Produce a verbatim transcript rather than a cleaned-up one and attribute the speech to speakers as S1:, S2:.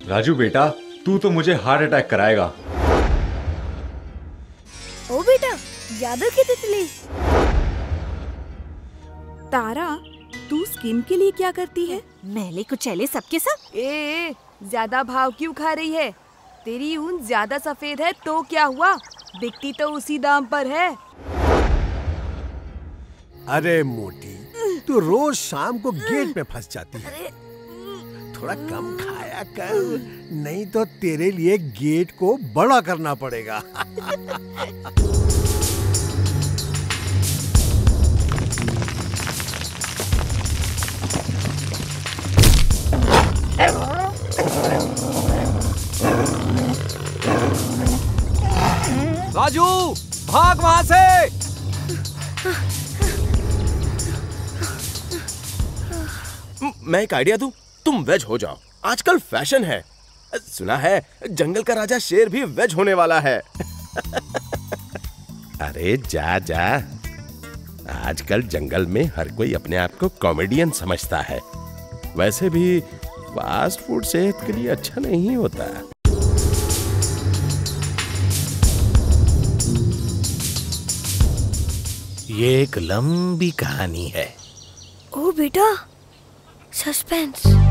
S1: राजू बेटा, तू तो मुझे हार्ट अटैक कराएगा।
S2: ओ बेटा, यादव की तितली।
S3: तारा, तू स्किन के लिए क्या करती है?
S2: मैले कुचैले सबके सब।
S4: ए, ए, ज्यादा भाव क्यों खा रही है? तेरी ऊन ज्यादा सफेद है तो क्या हुआ? बिकती तो उसी दाम पर है।
S5: अरे मोटी, तू रोज शाम को गेट में फंस जाती है। थोड़ा कम खाया कर, नहीं तो तेरे लिए गेट को बड़ा करना पड़ेगा।
S6: राजू, भाग वहां से।
S7: मैं एक आइडिया दूं, तुम वेज हो जाओ, आजकल फैशन है। सुना है जंगल का राजा शेर भी वेज होने वाला है। अरे जा जा, आजकल जंगल में हर कोई अपने आप को कॉमेडियन समझता है। वैसे भी फास्ट फूड सेहत के लिए अच्छा नहीं होता।
S8: ये एक लंबी कहानी है।
S2: ओ बेटा, सस्पेंस।